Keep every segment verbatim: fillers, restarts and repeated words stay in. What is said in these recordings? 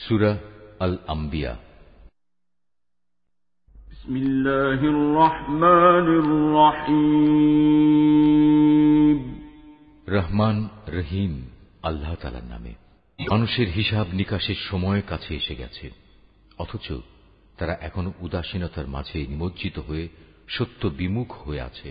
সূরা আল আম্বিয়া। বিসমিল্লাহির রহমানির রহিম। রহমান রহিম আল্লাহ তাআলার নামে। মানুষের হিসাব নিকাশের সময় কাছে এসে গেছে, অথচ তারা এখনো উদাসীনতার মাঝে নিমজ্জিত হয়ে সত্য বিমুখ হয়ে আছে।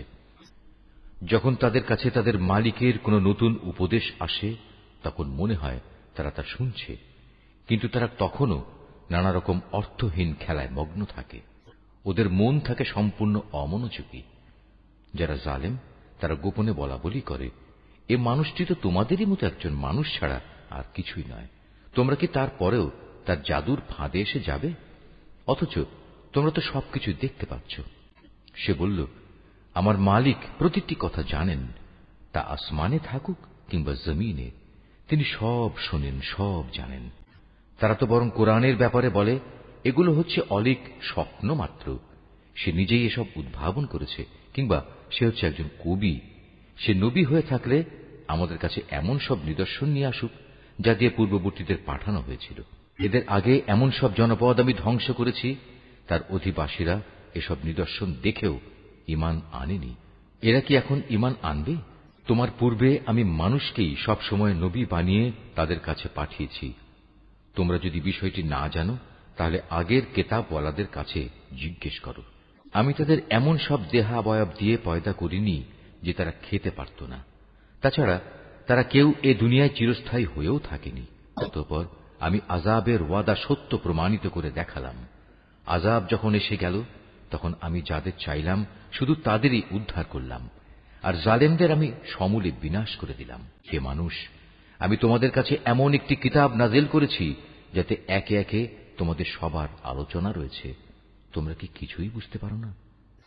যখন তাদের কাছে তাদের মালিকের কোনো নতুন উপদেশ আসে, তখন মনে হয় তারা তা শুনছে, কিন্তু তারা তখনও নানা রকম অর্থহীন খেলায় মগ্ন থাকে। ওদের মন থাকে সম্পূর্ণ অমনোযোগী। যারা জালেম তারা গোপনে বলা বলি করে, এ মানুষটি তো তোমাদেরই মতো একজন মানুষ ছাড়া আর কিছুই নয়। তোমরা কি তারপরেও তার জাদুর ফাঁদে এসে যাবে? অথচ তোমরা তো সবকিছু দেখতে পাচ্ছ। সে বলল, আমার মালিক প্রতিটি কথা জানেন, তা আসমানে থাকুক কিংবা জমিনে, তিনি সব শোনেন, সব জানেন। তারা তো বরং কোরআনের ব্যাপারে বলে, এগুলো হচ্ছে অলীক স্বপ্ন মাত্র। সে নিজেই এসব উদ্ভাবন করেছে, কিংবা সে হচ্ছে একজন কবি। সে নবী হয়ে থাকলে আমাদের কাছে এমন সব নিদর্শন নিয়ে আসুক, যা দিয়ে পূর্ববর্তীদের পাঠানো হয়েছিল। এদের আগে এমন সব জনপদ আমি ধ্বংস করেছি, তার অধিবাসীরা এসব নিদর্শন দেখেও ঈমান আনেনি। এরা কি এখন ঈমান আনবে? তোমার পূর্বে আমি মানুষকেই সব সময় নবী বানিয়ে তাদের কাছে পাঠিয়েছি। তোমরা যদি বিষয়টি না জানো, তাহলে আগের কেতাবওয়ালাদের কাছে জিজ্ঞেস করো। আমি তাদের এমন সব দেহাবয়ব দিয়ে পয়দা করিনি যে তারা খেতে পারত না। তাছাড়া তারা কেউ এ দুনিয়ায় চিরস্থায়ী হয়েও থাকেনি। অতঃপর আমি আযাবের ওয়াদা সত্য প্রমাণিত করে দেখালাম। আযাব যখন এসে গেল, তখন আমি যাদের চাইলাম শুধু তাদেরই উদ্ধার করলাম, আর জালেমদের আমি সমূলে বিনাশ করে দিলাম। হে মানুষ, আমি তোমাদের কাছে এমন একটি কিতাব নাযিল করেছি যাতে একে একে তোমাদের সবার আলোচনা রয়েছে। তোমরা কি কিছুই বুঝতে পারো না?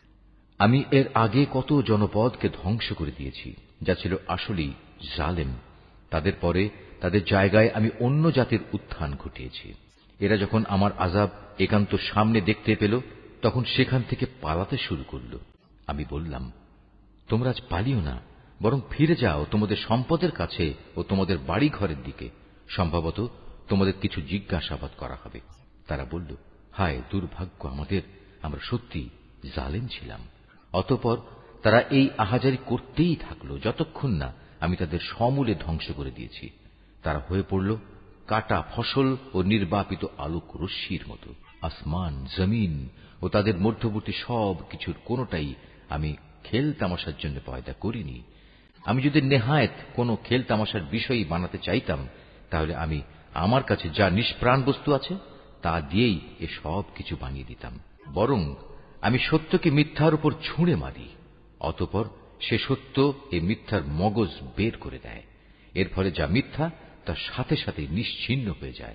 আমি এর আগে কত জনপদকে ধ্বংস করে দিয়েছি, যা ছিল আসলেই জালেম। তাদের পরে তাদের জায়গায় আমি অন্য জাতির উত্থান ঘটিয়েছি। এরা যখন আমার আযাব একান্ত সামনে দেখতে পেল, তখন সেখান থেকে পালাতে শুরু করল। আমি বললাম, তোমরা আজ পালিও না, বরং ফিরে যাও তোমাদের সম্পদের কাছে ও তোমাদের বাড়ি ঘরের দিকে। সম্ভবত তোমাদের কিছু জিজ্ঞাসাবাদ করা হবে। তারা বলল, হায় দুর্ভাগ্য আমাদের, আমরা সত্যি জালেম ছিলাম। অতঃপর তারা এই আহাজারি করতেই থাকলো, যতক্ষণ না আমি তাদের সমূলে ধ্বংস করে দিয়েছি। তারা হয়ে পড়ল কাটা ফসল ও নির্বাপিত আলোক রশ্মির মতো। আসমান, জমিন ও তাদের মধ্যবর্তী সব কিছুর কোনোটাই আমি খেল তামাশার জন্য পয়দা করিনি। আমি যদি নেহায়েত কোনো খেল তামাশার বিষয়ই বানাতে চাইতাম, তাহলে আমি আমার কাছে যা নিষ্প্রাণ বস্তু আছে তা দিয়েই এ সব কিছু বানিয়ে দিতাম। বরং আমি সত্যকে মিথ্যার উপর ছুঁড়ে মারি, অতঃপর সে সত্য এ মিথ্যার মগজ বের করে দেয়। এর ফলে যা মিথ্যা তার সাথে সাথে নিশ্চিহ্ন হয়ে যায়।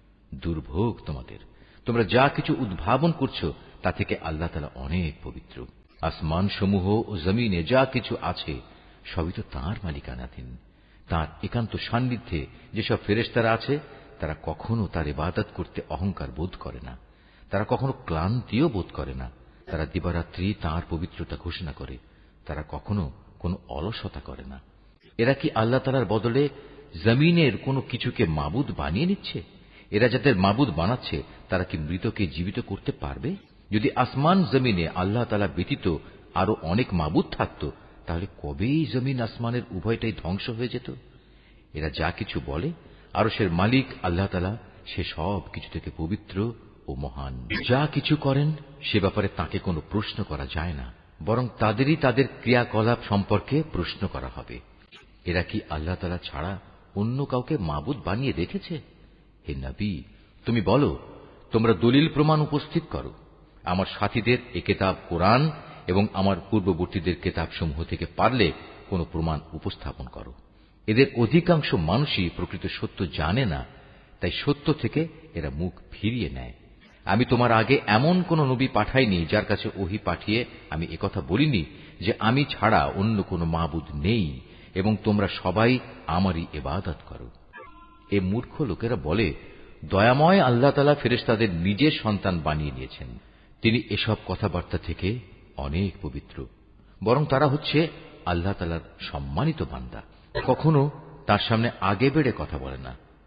দুর্ভোগ তোমাদের! তোমরা যা কিছু উদ্ভাবন করছো তা থেকে আল্লাহ তাআলা অনেক পবিত্র। আসমান সমূহ ও জমিনে যা কিছু আছে সবই তো তাঁর মালিকানাধীন। তাঁর একান্ত সান্নিধ্যে যেসব ফেরেশতারা আছে, তারা কখনো তার ইবাদত করতে অহংকার বোধ করে না। তারা কখনো ক্লান্তিও বোধ করে না। তারা দিবারাত্রি তাঁর পবিত্রতা ঘোষণা করে। তারা কখনো কোনো অলসতা করে না। এরা কি আল্লাহ তাআলার বদলে জমিনের কোনো কিছুকে মাবুদ বানিয়ে নিচ্ছে? এরা যাদের মাবুদ বানাচ্ছে, তারা কি মৃতকে জীবিত করতে পারবে? যদি আসমান জমিনে আল্লাহ তাআলা ব্যতীত আরো অনেক মাবুদ থাকত, তাহলে কবেই জমিন আসমানের উভয়টাই ধ্বংস হয়ে যেত। এরা যা কিছু বলে, আরশের মালিক আল্লাহ তাআলা সে সব কিছু থেকে পবিত্র ও মহান। যা কিছু করেন সে ব্যাপারে তাকে কোনো প্রশ্ন করা যায় না, বরং তাদেরই তাদের ক্রিয়াকলাপ সম্পর্কে প্রশ্ন করা হবে। এরা কি আল্লাহ তাআলা ছাড়া অন্য কাউকে মাবুদ বানিয়ে রেখেছে? হে নবী, তুমি বলো, তোমরা দলিল প্রমাণ উপস্থিত করো। আমার সাথীদের এ কিতাব কোরআন এবং আমার পূর্ববর্তীদের কিতাবসমূহ থেকে পারলে কোনো প্রমাণ উপস্থাপন করো। এদের অধিকাংশ মানুষই প্রকৃত সত্য জানে না, তাই সত্য থেকে এরা মুখ ফিরিয়ে নেয়। আমি তোমার আগে এমন কোন নবী পাঠাইনি যার কাছে ওহী পাঠিয়ে আমি একথা বলিনি যে আমি ছাড়া অন্য কোনো মাবুদ নেই এবং তোমরা সবাই আমারই ইবাদত করো। এ মূর্খ লোকেরা বলে, দয়াময় আল্লাহ তাআলা ফেরেশতাদের নিজের সন্তান বানিয়ে নিয়েছেন। তিনি এসব কথাবার্তা থেকে অনেক পবিত্র। বরং তারা হচ্ছে আল্লাহ তাআলার সম্মানিত বান্দা। কখনো তার সামনে আগে বেড়ে কথা বলে না।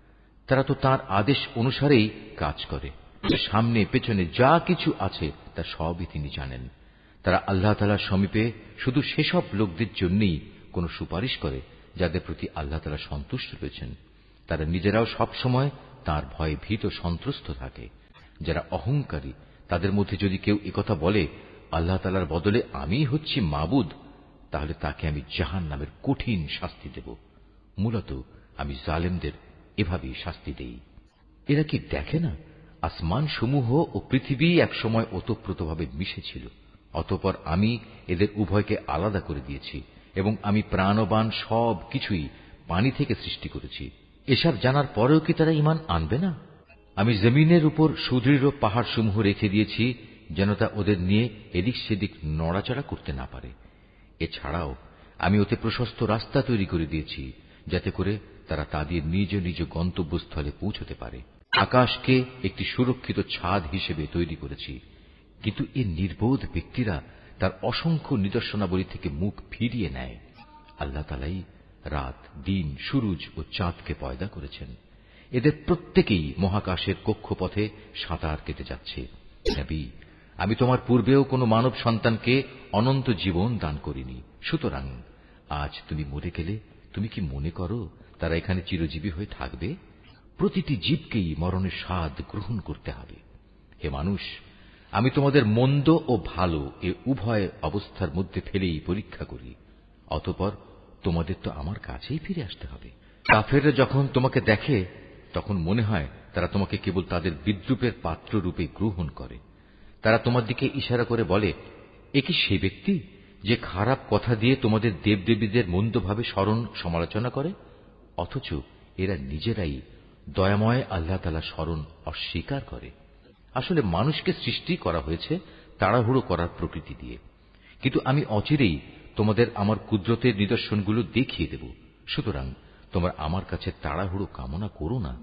তারা তো তার আদেশ অনুসারেই কাজ করে। সামনে পেছনে যা কিছু আছে তা সবই তিনি জানেন। তারা আল্লাহ তাআলার সমীপে শুধু সেসব লোকদের জন্যই কোন সুপারিশ করে যাদের প্রতি আল্লাহ তাআলা সন্তুষ্ট রয়েছেন। তারা নিজেরাও সবসময় তার ভয়ে ভীত সন্ত্রস্ত থাকে। যারা অহংকারী তাদের মধ্যে যদি কেউ একথা বলে আল্লাহ তাআলার বদলে আমি হচ্ছি মাবুদ, তাহলে তাকে আমি জাহান্নামের কঠিন শাস্তি দেব। মূলত আমি জালেমদের এভাবেই শাস্তি দেই। এরা কি দেখে না আসমান সমূহ ও পৃথিবী একসময় ওতপ্রোতভাবে মিশেছিল, অতঃপর আমি এদের উভয়কে আলাদা করে দিয়েছি এবং আমি প্রাণবান সব কিছুই পানি থেকে সৃষ্টি করেছি। এসব জানার পরেও কি তারা ঈমান আনবে না? আমি জমিনের উপর সুদৃঢ় পাহাড় সমূহ রেখে দিয়েছি যেন তা ওদের নিয়ে এদিক সেদিক নড়াচড়া করতে না পারে। এছাড়াও আমি ওতে প্রশস্ত রাস্তা তৈরি করে দিয়েছি যাতে করে তারা তাদের নিজ নিজ গন্তব্যস্থলে পৌঁছতে পারে। আকাশকে একটি সুরক্ষিত ছাদ হিসেবে তৈরি করেছি, কিন্তু এই নির্বোধ ব্যক্তিরা তার অসংখ্য নিদর্শনাবলী থেকে মুখ ফিরিয়ে নেয়। আল্লাহ তাআলাই রাত, দিন, সূরজ ও চাঁদকে পয়দা করেছেন। এদের প্রত্যেকেই মহাকাশের কক্ষপথে সাঁতার কেটে যাচ্ছে। নবী, আমি তোমার পূর্বেও কোনো মানব সন্তানকে অনন্ত জীবন দান করিনি, সুতরাং আজ তুমি মরে গেলে তুমি কি মনে করো তারা এখানে চিরজীবী হয়ে থাকবে? প্রতিটি জীবকেই মরণের স্বাদ গ্রহণ করতে হবে। হে মানুষ, আমি তোমাদের মন্দ ও ভালো এ উভয় অবস্থার মধ্যে ফেলেই পরীক্ষা করি, অতঃপর তোমাদের তো আমার কাছেই ফিরে আসতে হবে। কাফেররা যখন তোমাকে দেখে তখন মনে হয় তারা তোমাকে কেবল তাদের বিদ্রূপের পাত্র রূপে গ্রহণ করে। তারা তোমার দিকে ইশারা করে বলে, এ কি সে ব্যক্তি যে খারাপ কথা দিয়ে তোমাদের দেবদেবীদের মন্দভাবে স্মরণ সমালোচনা করে? অথচ এরা নিজেরাই দয়াময় আল্লাহ তাআলা স্মরণ অস্বীকার করে। আসলে মানুষকে সৃষ্টি করা হয়েছে তাড়াহুড়ো করার প্রকৃতি দিয়ে, কিন্তু আমি অচিরেই তোমাদের আমার কুদরতের নিদর্শনগুলো দেখিয়ে দেব। সুতরাং তোমরা আমার কাছে তাড়াহুড়ো কামনা করো না।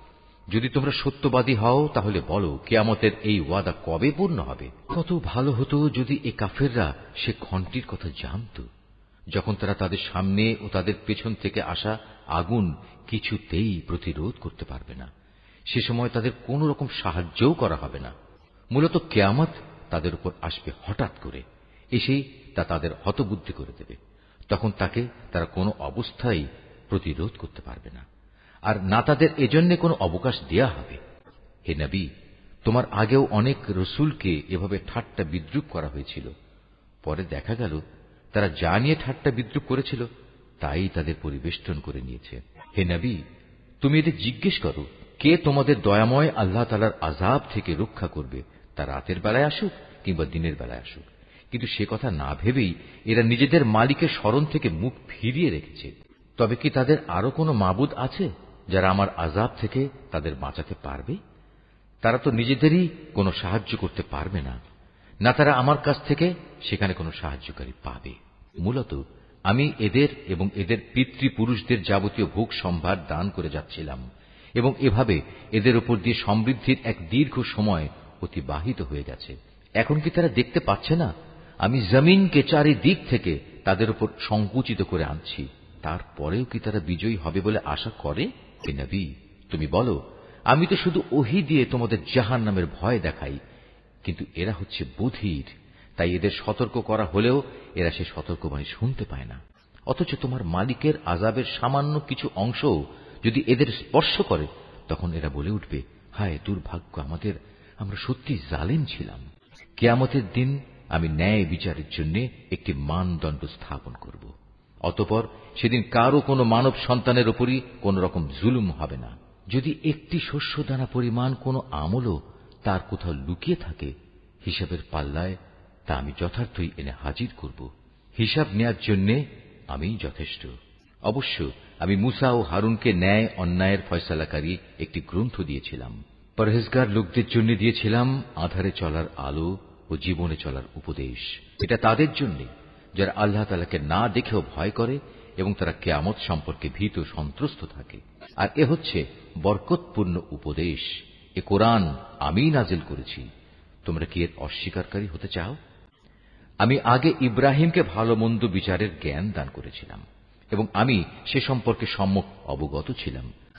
যদি তোমরা সত্যবাদী হও তাহলে বলো কিয়ামতের এই ওয়াদা কবে পূর্ণ হবে? কত ভালো হতো যদি এ কাফেররা সে ঘণ্টির কথা জানত, যখন তারা তাদের সামনে ও তাদের পেছন থেকে আসা আগুন কিছুতেই প্রতিরোধ করতে পারবে না। সে সময় তাদের কোন রকম সাহায্যও করা হবে না। মূলত কিয়ামত তাদের উপর আসবে হঠাৎ করে, এসেই তা তাদের হতবুদ্ধি করে দেবে। তখন তাকে তারা কোনো অবস্থায় প্রতিরোধ করতে পারবে না, আর না তাদের এজন্য কোনো অবকাশ দেয়া হবে। হে নবী, তোমার আগেও অনেক রসুলকে এভাবে ঠাট্টা বিদ্রূপ করা হয়েছিল। পরে দেখা গেল তারা যা নিয়ে ঠাট্টা বিদ্রূপ করেছিল তাই তাদের পরিবেষ্টন করে নিয়েছে। হে নবী, তুমি এদের জিজ্ঞেস করো, কে তোমাদের দয়াময় আল্লাহ তাআলার আযাব থেকে রক্ষা করবে, তা রাতের বেলায় আসুক কিংবা দিনের বেলায় আসুক। কিন্তু সে কথা না ভেবেই এরা নিজেদের মালিকের স্মরণ থেকে মুখ ফিরিয়ে রেখেছে। তবে কি তাদের আরো কোনো মাবুদ আছে যারা আমার আযাব থেকে তাদের বাঁচাতে পারবে? তারা তো নিজেদেরই কোনো সাহায্য করতে পারবে না, না তারা আমার কাছ থেকে সেখানে কোনো সাহায্যকারী পাবে। মূলত আমি এদের এবং এদের পিতৃপুরুষদের যাবতীয় ভোগ সম্ভার দান করে যাচ্ছিলাম, এবং এভাবে এদের উপর দিয়ে সমৃদ্ধির এক দীর্ঘ সময় অতিবাহিত হয়ে গেছে। এখন কি তারা দেখতে পাচ্ছে না আমি জমিনকে চারিদিক থেকে তাদের উপর সংকুচিত করে আনছি? তারপরেও কি তারা বিজয়ী হবে বলে আশা করে? হে নবী, তুমি বলো, আমি তো শুধু ওহী দিয়ে তোমাদের জাহান্নামের ভয় দেখাই, কিন্তু এরা হচ্ছে বধির, তাই এদের সতর্ক করা হলেও এরা সে সতর্কবাণী শুনতে পায় না। অথচ তোমার মালিকের আযাবের সামান্য কিছু অংশও যদি এদের স্পর্শ করে তখন এরা বলে উঠবে, হায় দুর্ভাগ্য আমাদের, আমরা সত্যি জালেম ছিলাম। কিয়ামতের দিন আমি ন্যায় বিচারের জন্য একটি মানদণ্ড স্থাপন করব। অতঃপর সেদিন কারো কোনো মানব সন্তানের উপরই কোন রকম জুলুম হবে না। যদি একটি শস্যদানা পরিমাণ কোনো আমলও তার কোথাও লুকিয়ে থাকে, হিসাবের পাল্লায় তা আমি যথার্থই এনে হাজির করব। হিসাব নেয়ার জন্য আমিই যথেষ্ট। অবশ্য আমি মুসা ও হারুনকে ন্যায় অন্যায়ের ফয়সালাকারী একটি গ্রন্থ দিয়েছিলাম। পরহেজগার লোকদের জন্য দিয়েছিলাম আঁধারে চলার আলো ও জীবনে চলার উপদেশ। এটা তাদের জন্য যারা আল্লাহ তাআলাকে না দেখেও ভয় করে এবং তারা কিয়ামত সম্পর্কে ভীত সন্ত্রস্ত থাকে। আর এ হচ্ছে বরকতপূর্ণ উপদেশ। এ কোরআন আমিই নাজিল করেছি। তোমরা কি এর অস্বীকারী হতে চাও? আমি আগে ইব্রাহিমকে ভালো মন্দ বিচারের জ্ঞান দান করেছিলাম এবং আমি সে সম্পর্কে সম্যক অবগত ছিলাম।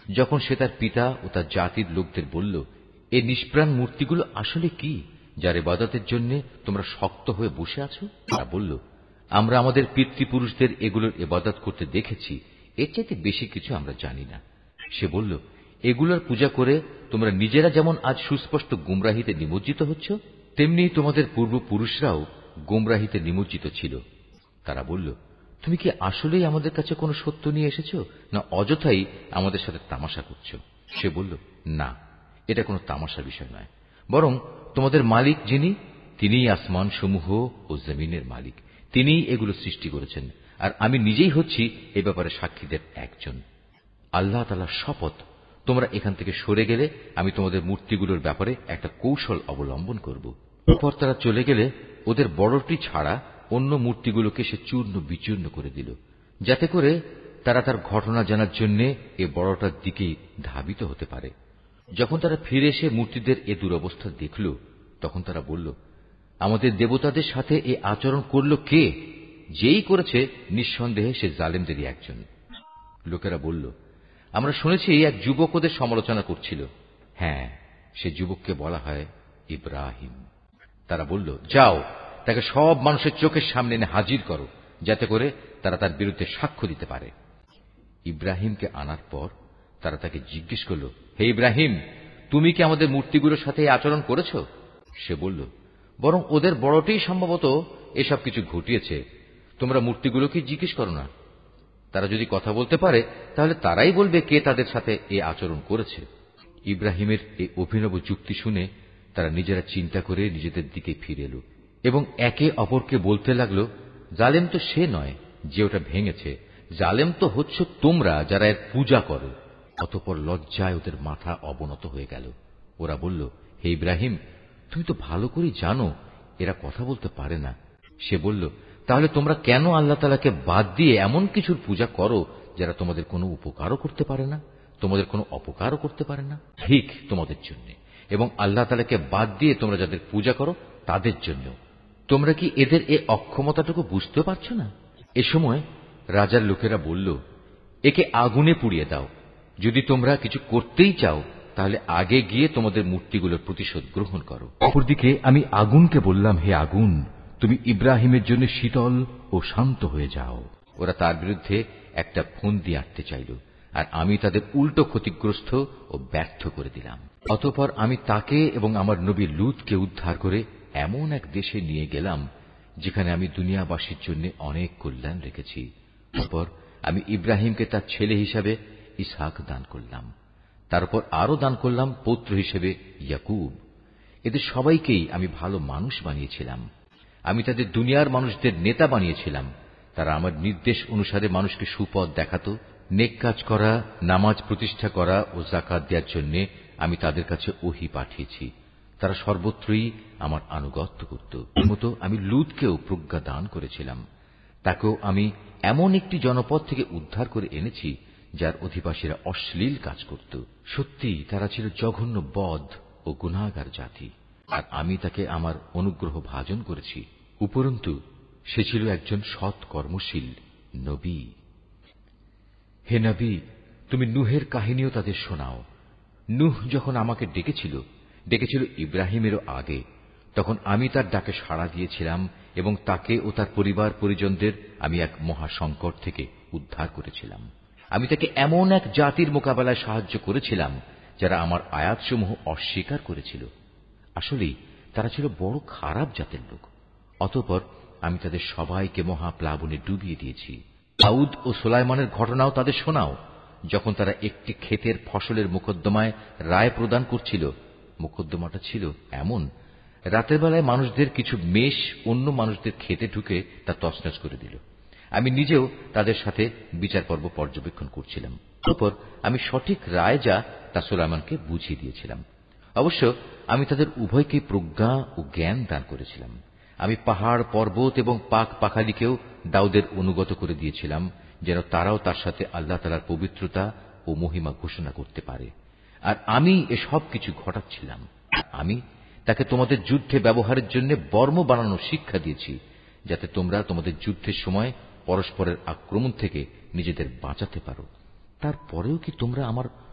যখন সে তার পিতা ও তার জাতির লোকদের বলল, এই নিষ্প্রাণ মূর্তিগুলো আসলে কি, যার ইবাদতের জন্য তোমরা শক্ত হয়ে বসে আছো? তারা বলল, আমরা আমাদের পিতৃপুরুষদের এগুলোর ইবাদত করতে দেখেছি, এর চাইতে বেশি কিছু আমরা জানি না। সে বলল, এগুলোর পূজা করে তোমরা নিজেরা যেমন আজ সুস্পষ্ট গুমরাহিতে নিমজ্জিত হচ্ছ, তেমনি তোমাদের পূর্বপুরুষরাও গুমরাহিতে নিমজ্জিত ছিল। তারা বলল, তুমি কি আসলেই আমাদের কাছে কোনো সত্য নিয়ে এসেছো, না অযথাই আমাদের সাথে তামাশা করছো? সে বলল, না, এটা কোনো তামাশার বিষয় নয়, বরং তোমাদের মালিক যিনি, তিনিই আসমান সমূহ ও জমিনের মালিক, তিনিই এগুলো সৃষ্টি করেছেন, আর আমি নিজেই হচ্ছি এ ব্যাপারে সাক্ষীদের একজন। আল্লাহ তাআলার শপথ, তোমরা এখান থেকে সরে গেলে আমি তোমাদের মূর্তিগুলোর ব্যাপারে একটা কৌশল অবলম্বন করব। এরপর তারা চলে গেলে ওদের বড়টি ছাড়া অন্য মূর্তিগুলোকে সে চূর্ণ বিচূর্ণ করে দিল, যাতে করে তারা তার ঘটনা জানার জন্য এ বড়টার দিকেই ধাবিত হতে পারে। যখন তারা ফিরে এসে মূর্তিদের এ দুরবস্থা দেখল, তখন তারা বলল, আমাদের দেবতাদের সাথে এ আচরণ করল কে? যেই করেছে নিঃসন্দেহে সে জালেমদেরই একজন। লোকেরা বলল, আমরা শুনেছি এক যুবক ওদের সমালোচনা করছিল। হ্যাঁ, সে যুবককে বলা হয় ইব্রাহিম। তারা বলল, যাও, তাকে সব মানুষের চোখের সামনে এনে হাজির করো, যাতে করে তারা তার বিরুদ্ধে সাক্ষ্য দিতে পারে। ইব্রাহিমকে আনার পর তারা তাকে জিজ্ঞেস করল, হে ইব্রাহিম, তুমি কি আমাদের মূর্তিগুলোর সাথে আচরণ করেছ? সে বলল, বরং ওদের বড়টাই সম্ভবত এসব কিছু ঘটিয়েছে, তোমরা মূর্তিগুলোকে জিজ্ঞেস করো না। তারা যদি কথা বলতে পারে তাহলে তারাই বলবে কে তাদের সাথে এ আচরণ করেছে। ইব্রাহিমের এই অভিনব যুক্তি শুনে তারা নিজেরা চিন্তা করে নিজেদের দিকে ফিরে এলো এবং একে অপরকে বলতে লাগল, জালেম তো সে নয় যে ওটা ভেঙেছে, জালেম তো হচ্ছে তোমরা যারা এর পূজা করো। অতঃপর লজ্জায় ওদের মাথা অবনত হয়ে গেল। ওরা বলল, হে ইব্রাহিম, তুমি তো ভালো করে জানো এরা কথা বলতে পারে না। সে বলল, তাহলে তোমরা কেন আল্লাহ তাআলাকে বাদ দিয়ে এমন কিছুর পূজা করো যারা তোমাদের কোনো উপকারও করতে পারে না, তোমাদের কোনো অপকারও করতে পারে না? ঠিক তোমাদের জন্য, এবং আল্লাহ তাআলাকে বাদ দিয়ে তোমরা যাদের পূজা করো তাদের জন্য। তোমরা কি এদের এ অক্ষমতাটুকু বুঝতে পারছো না? এ সময় রাজার লোকেরা বলল, একে আগুনে পুড়িয়ে দাও। যদি তোমরা কিছু করতেই চাও তাহলে আগে গিয়ে তোমাদের মূর্তিগুলোর প্রতিশোধ গ্রহণ করো। অপরদিকে আমি আগুনকে বললাম, হে আগুন, তুমি ইব্রাহিমের জন্য শীতল ও শান্ত হয়ে যাও। ওরা তার বিরুদ্ধে একটা ফন্দি আঁটতে চাইল, আর আমি তাদের উল্টো ক্ষতিগ্রস্ত ও ব্যর্থ করে দিলাম। অতঃপর আমি তাকে এবং আমার নবী লূতকে উদ্ধার করে এমন এক দেশে নিয়ে গেলাম যেখানে আমি দুনিয়াবাসীর জন্য অনেক কল্যাণ রেখেছি। তারপর আমি ইব্রাহিমকে তার ছেলে হিসাবে ইসহাক দান করলাম, তারপর আরো দান করলাম পৌত্র হিসেবে ইয়াকুব। এদের সবাইকেই আমি ভালো মানুষ বানিয়েছিলাম। আমি তাদের দুনিয়ার মানুষদের নেতা বানিয়েছিলাম। তারা আমার নির্দেশ অনুসারে মানুষকে সুপথ দেখাতো, নেক কাজ করা, নামাজ প্রতিষ্ঠা করা ও যাকাত দেওয়ার জন্য আমি তাদের কাছে ওহী পাঠিয়েছি। তারা সর্বত্রই আমার আনুগত্য করত। এর মতো আমি লূতকেও প্রজ্ঞা দান করেছিলাম। তাকেও আমি এমন একটি জনপদ থেকে উদ্ধার করে এনেছি যার অধিবাসীরা অশ্লীল কাজ করত। সত্যি তারা ছিল জঘন্য বদ ও গুনাহগার জাতি, আর আমি তাকে আমার অনুগ্রহ ভাজন করেছি। উপরন্তু সে ছিল একজন সৎ কর্মশীল নবী। হে নবী, তুমি নূহের কাহিনীও তাদের শোনাও। নূহ যখন আমাকে ডেকেছিল, ডেকেছিল ইব্রাহিমেরও আগে, তখন আমি তার ডাকে সাড়া দিয়েছিলাম এবং তাকে ও তার পরিবার পরিজনদের আমি এক মহাসংকট থেকে উদ্ধার করেছিলাম। আমি তাকে এমন এক জাতির মোকাবেলায় সাহায্য করেছিলাম যারা আমার আয়াতসমূহ অস্বীকার করেছিল। আসলেই তারা ছিল বড় খারাপ জাতের লোক। অতঃপর আমি তাদের সবাইকে মহাপ্লাবনে ডুবিয়ে দিয়েছি। দাউদ ও সুলাইমানের ঘটনাও তাদের শোনাও। যখন তারা একটি ক্ষেতের ফসলের মোকদ্দমায় রায় প্রদান করছিল, মোকদ্দমাটা ছিল এমন, রাতের বেলায় মানুষদের কিছু মেষ অন্য মানুষদের খেতে ঢুকে তা তছনছ করে দিল। আমি নিজেও তাদের সাথে বিচার পর্ব পর্যবেক্ষণ করছিলাম। তারপর আমি সঠিক রায় যা তা সুলাইমানকে বুঝিয়ে দিয়েছিলাম। অবশ্য আমি তাদের উভয়কে প্রজ্ঞা ও জ্ঞান দান করেছিলাম। আমি পাহাড়, পর্বত এবং পাক পাখালিকেও দাউদের অনুগত করে দিয়েছিলাম, যেন তারাও তার সাথে আল্লাহ তাআলার পবিত্রতা ও মহিমা ঘোষণা করতে পারে। আর আমি এসব কিছু ঘটাচ্ছিলাম। আমি তাকে তোমাদের যুদ্ধে ব্যবহারের জন্য বর্ম বানানোর শিক্ষা দিয়েছি, যাতে তোমরা তোমাদের যুদ্ধের সময় পরস্পরের আক্রমণ থেকে নিজেদের বাঁচাতে পারো। তারপরেও কি তোমরা আমার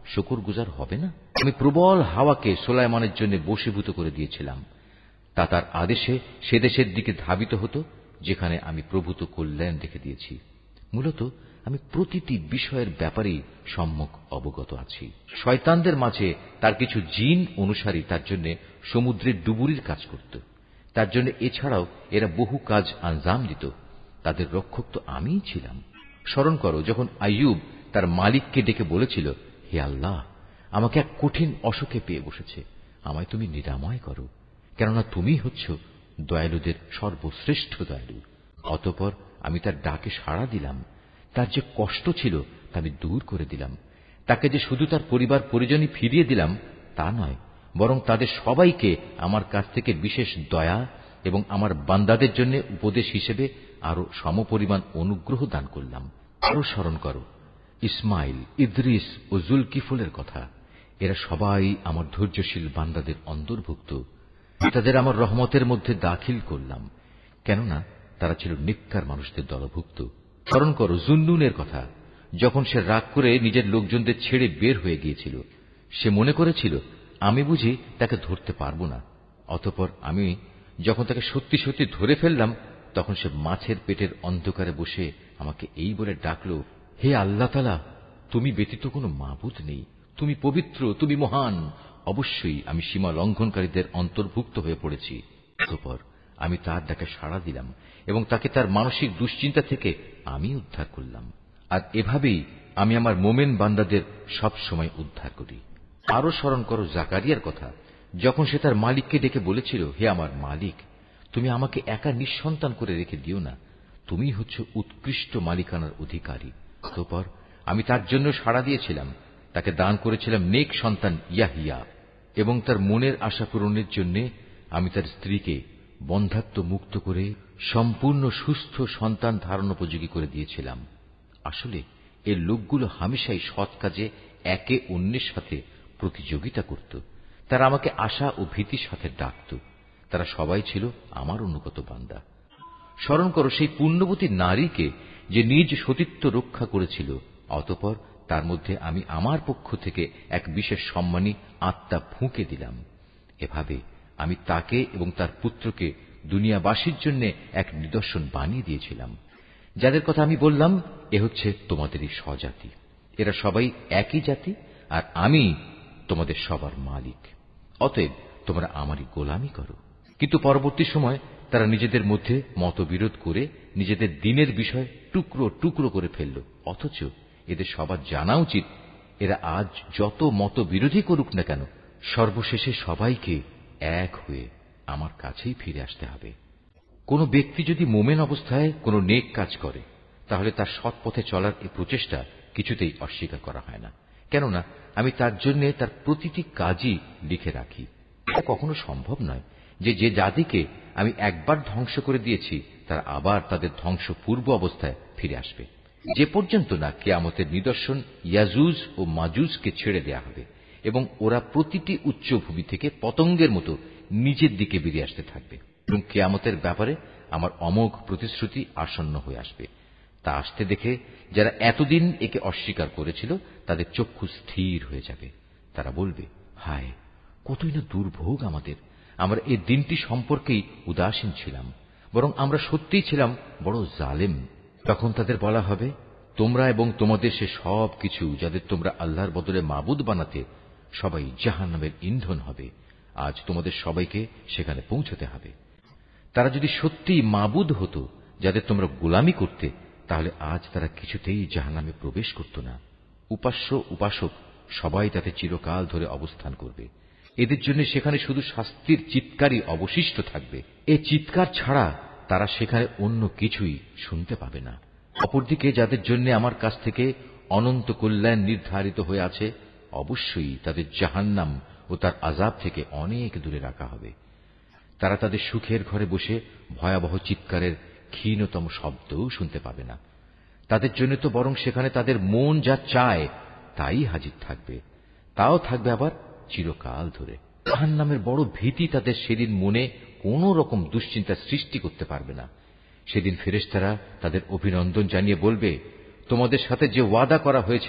শুকরগুজার হবে না? আমি প্রবল হাওয়াকে সুলাইমানের জন্য বশীভূত করে দিয়েছিলাম। তা তার আদেশে সে দেশের দিকে ধাবিত হতো যেখানে আমি প্রভূত কল্যাণ রেখে দিয়েছি। মূলত আমি প্রতিটি বিষয়ের ব্যাপারেই সম্যক অবগত আছি। শয়তানদের মাঝে তার কিছু জিন অনুসারী তার জন্য সমুদ্রের ডুবুরির কাজ করত। তার জন্য এছাড়াও এরা বহু কাজ আঞ্জাম দিত। তাদের রক্ষক তো আমিই ছিলাম। স্মরণ করো, যখন আইয়ুব তার মালিককে ডেকে বলেছিল, হে আল্লাহ, আমাকে এক কঠিন অসুখে পেয়ে বসেছে, আমায় তুমি নিরাময় করো, কেননা তুমি হচ্ছ দয়ালুদের সর্বশ্রেষ্ঠ দয়ালু। অতঃপর আমি তার ডাকে সাড়া দিলাম। তার যে কষ্ট ছিল তা আমি দূর করে দিলাম। তাকে যে শুধু তার পরিবার পরিজনই ফিরিয়ে দিলাম তা নয়, বরং তাদের সবাইকে আমার কাছ থেকে বিশেষ দয়া এবং আমার বান্দাদের জন্য উপদেশ হিসেবে আরো সমপরিমাণ অনুগ্রহ দান করলাম। আরো স্মরণ করো ইসমাইল, ইদ্রিস ও জুলকিফলের কথা। এরা সবাই আমার ধৈর্যশীল বান্দাদের অন্তর্ভুক্ত। তাদের আমার রহমতের মধ্যে দাখিল করলাম, কেননা তারা ছিল নেককার মানুষদের দলভুক্ত। স্মরণ করো জুন্নুনের কথা। যখন সে রাগ করে নিজের লোকজনদের ছেড়ে বের হয়ে গিয়েছিল, সে মনে করেছিল আমি বুঝি তাকে ধরতে পারব না। অতঃপর আমি যখন তাকে সত্যি সত্যি ধরে ফেললাম, তখন সে মাছের পেটের অন্ধকারে বসে আমাকে এই বলে ডাকল, হে আল্লাহ তাআলা, তুমি ব্যতীত কোনো মাবুদ নেই, তুমি পবিত্র, তুমি মহান। অবশ্যই আমি সীমা লঙ্ঘনকারীদের অন্তর্ভুক্ত হয়ে পড়েছি। অতঃপর আমি তার ডাকে সাড়া দিলাম এবং তাকে তার মানসিক দুশ্চিন্তা থেকে আমি উদ্ধার করলাম। আর এভাবেই আমি আমার মোমেন বান্দাদের সব সময় উদ্ধার করি। আরো স্মরণ করো জাকারিয়ার কথা। যখন সে তার মালিককে ডেকে বলেছিল, হে আমার মালিক, তুমি আমাকে একা নিঃসন্তান করে রেখে দিও না, তুমি হচ্ছ উৎকৃষ্ট মালিকানার অধিকারী। অতঃপর আমি তার জন্য সাড়া দিয়েছিলাম, তাকে দান করেছিলাম নেক সন্তান ইয়াহিয়া, এবং তার মনের আশা পূরণের জন্য আমি তার স্ত্রীকে বন্ধ্যাত্ব মুক্ত করে সম্পূর্ণ সুস্থ সন্তান ধারণোপযোগী করে দিয়েছিলাম। আসলে এর লোকগুলো হামেশাই সৎ কাজে একে অন্যের সাথে প্রতিযোগিতা করত। তারা আমাকে আশা ও ভীতির সাথে ডাকত। তারা সবাই ছিল আমার অনুগত বান্দা। স্মরণ করো সেই পুণ্যবতী নারীকে যে নিজ সতীত্ব রক্ষা করেছিল। অতঃপর তার মধ্যে আমি আমার পক্ষ থেকে এক বিশেষ সম্মানী আত্মা ফুঁকে দিলাম। এভাবে আমি তাকে এবং তার পুত্রকে দুনিয়াবাসীর জন্য এক নিদর্শন বানিয়ে দিয়েছিলাম। যাদের কথা আমি বললাম, এ হচ্ছে তোমাদেরই স্বজাতি। এরা সবাই একই জাতি, আর আমি তোমাদের সবার মালিক। অতএব তোমরা আমারই গোলামি করো। কিন্তু পরবর্তী সময় তারা নিজেদের মধ্যে মতবিরোধ করে নিজেদের দিনের বিষয় টুকরো টুকরো করে ফেলল। অথচ এদের সবার জানা উচিত, এরা আজ যত মতবিরোধী করুক না কেন, সর্বশেষে সবাইকে এক হয়ে আমার কাছেই ফিরে আসতে হবে। কোন ব্যক্তি যদি মোমেন অবস্থায় কোন নেক কাজ করে, তাহলে তার সৎ পথে চলার এই প্রচেষ্টা কিছুতেই অস্বীকার করা হয় না, কেননা আমি তার জন্য তার প্রতিটি কাজই লিখে রাখি। এটা কখনো সম্ভব নয় যে যে জাতিকে আমি একবার ধ্বংস করে দিয়েছি তারা আবার তাদের ধ্বংস পূর্ব অবস্থায় ফিরে আসবে, যে পর্যন্ত না কিয়ামতের নিদর্শন ইয়াজুজ ও মাজুজকে ছেড়ে দেয়া হবে এবং ওরা প্রতিটি উচ্চভূমি থেকে পতঙ্গের মতো নিজের দিকে বেরিয়ে আসতে থাকবে। এবং কিয়ামতের ব্যাপারে আমার অমোঘ প্রতিশ্রুতি আসন্ন হয়ে আসবে। তা আসতে দেখে যারা এতদিন একে অস্বীকার করেছিল তাদের চক্ষু স্থির হয়ে যাবে। তারা বলবে, হায়, কতই না দুর্ভোগ আমাদের! আমরা এই দিনটি সম্পর্কেই উদাসীন ছিলাম, বরং আমরা সত্যিই ছিলাম বড় জালেম। তখন তাদের বলা হবে, তোমরা এবং তোমাদের সে সব কিছু যাদের তোমরা আল্লাহর বদলে মাবুদ বানাতে, সবাই জাহান্নামের ইন্ধন হবে। আজ তোমাদের সবাইকে সেখানে পৌঁছতে হবে। তারা যদি সত্যিই মাবুদ হতো যাদের তোমরা গোলামি করতে, তাহলে আজ তারা কিছুতেই জাহান্নামে প্রবেশ করত না। উপাস্য উপাসক সবাই তাতে চিরকাল ধরে অবস্থান করবে। এদের জন্য সেখানে শুধু শাস্তির চিৎকারই অবশিষ্ট থাকবে। এই চিৎকার ছাড়া তারা সেখানে অন্য কিছুই শুনতে পাবে না। অপরদিকে যাদের জন্য আমার কাছ থেকে অনন্ত কল্যাণ নির্ধারিত হয়ে আছে, অবশ্যই তাদের জাহান্নাম ও তার আযাব থেকে অনেক দূরে রাখা হবে। তারা তাদের সুখের ঘরে বসে ভয়াবহ চিৎকারের ক্ষীণতম শব্দও শুনতে পাবে না। তাদের জন্য তো বরং সেখানে তাদের মন যা চায় তাই হাজির থাকবে, তাও থাকবে আবার চিরকাল ধরে। জাহান্নামের বড় ভীতি তাদের সেদিন মনে কোন রকম দুশ্চিন্তা সৃষ্টি করতে পারবে না। সেদিন ফেরেশতারা তাদের অভিনন্দন জানিয়ে বলবে, তোমাদের সাথে যে ওয়াদা করা হয়েছিল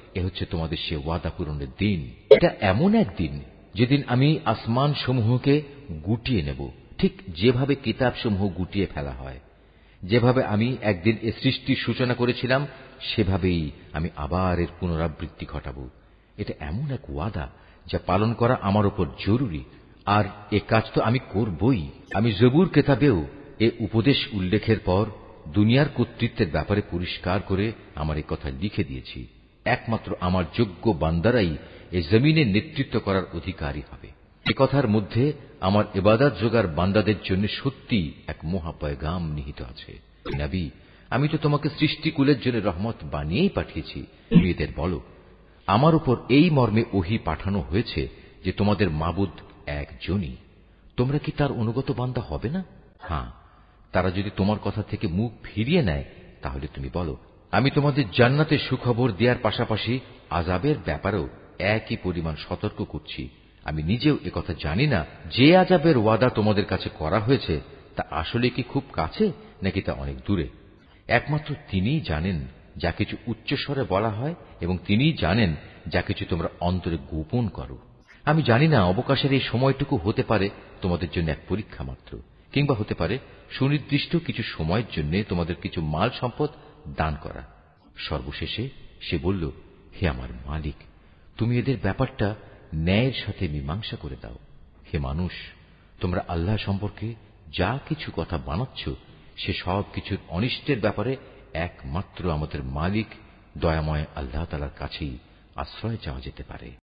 এ হচ্ছে তোমাদের সে ওয়াদা পূরণের দিন। এটা এমন এক দিন যেদিন আমি আসমান সমূহকে গুটিয়ে নেব, ঠিক যেভাবে কিতাব সমূহ গুটিয়ে ফেলা হয়। যেভাবে আমি একদিন এ সৃষ্টির সূচনা করেছিলাম, সেভাবেই আমি আবার এর পুনরাবৃত্তি ঘটাব। এটা এমন এক ওয়াদা যা পালন করা আমার উপর জরুরি, আর এ কাজ তো আমি করবই। আমি জবুর কেতাবেও এ উপদেশ উল্লেখের পর দুনিয়ার কর্তৃত্বের ব্যাপারে পরিষ্কার করে আমার এই কথা লিখে দিয়েছি। একমাত্র আমার যোগ্য বান্দারাই এ জমিনের নেতৃত্ব করার অধিকারী হবে। এ কথার মধ্যে আমার ইবাদত যোগার বান্দাদের জন্য সত্যি এক মহাপয়গাম নিহিত আছে। নবী, আমি তো তোমাকে সৃষ্টিকুলের জন্য রহমত বানিয়েই পাঠিয়েছি। তুমি এদের বলো, আমার উপর এই মর্মে ওহী পাঠানো হয়েছে যে তোমাদের মাবুদ একজনই। তোমরা কি তার অনুগত বান্দা হবে না? হ্যাঁ, তারা যদি তোমার কথা থেকে মুখ ফিরিয়ে নেয়, তাহলে তুমি বলো, আমি তোমাদের জান্নাতের সুখবর দেওয়ার পাশাপাশি আযাবের ব্যাপারেও একই পরিমাণ সতর্ক করছি। আমি নিজেও একথা জানি না যে আযাবের ওয়াদা তোমাদের কাছে করা হয়েছে তা আসলে কি খুব কাছে নাকি তা অনেক দূরে। একমাত্র তিনিই জানেন যা কিছু উচ্চস্বরে বলা হয়, এবং তিনিই জানেন যা কিছু তোমরা অন্তরে গোপন করো। আমি জানি না অবকাশের এই সময়টুকু হতে পারে তোমাদের জন্য এক পরীক্ষা মাত্র, কিংবা হতে পারে সুনির্দিষ্ট কিছু সময়ের জন্য তোমাদের কিছু মাল সম্পদ দান করা। সর্বশেষে সে বলল, হে আমার মালিক, তুমি এদের ব্যাপারটা ন্যায়ের সাথে মীমাংসা করে দাও। হে মানুষ, তোমরা আল্লাহ সম্পর্কে যা কিছু কথা বানাচ্ছ সে সব কিছুর অনিষ্টের ব্যাপারে একমাত্র আমাদের মালিক দয়াময় আল্লাহ তাআলার কাছেই আশ্রয় চাওয়া যেতে পারে।